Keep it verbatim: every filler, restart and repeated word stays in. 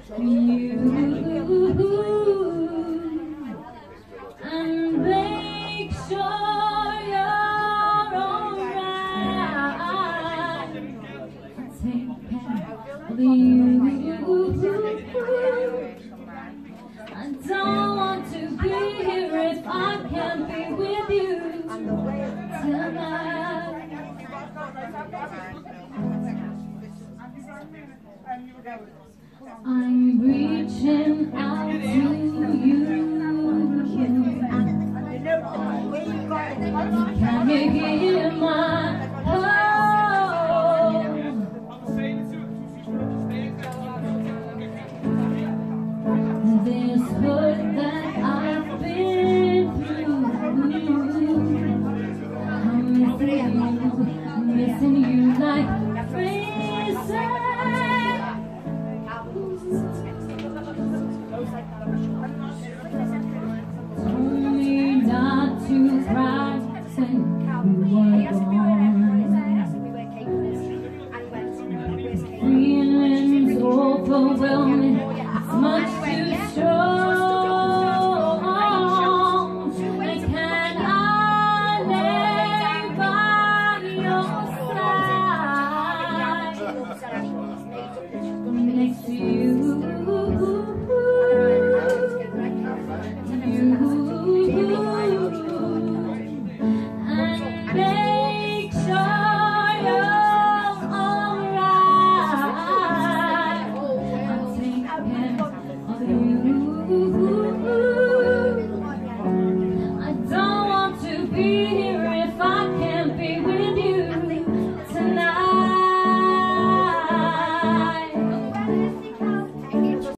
and make sure you're alright. Take care of you. I don't want to be here if I can't be with you tonight. I'm reaching out to you.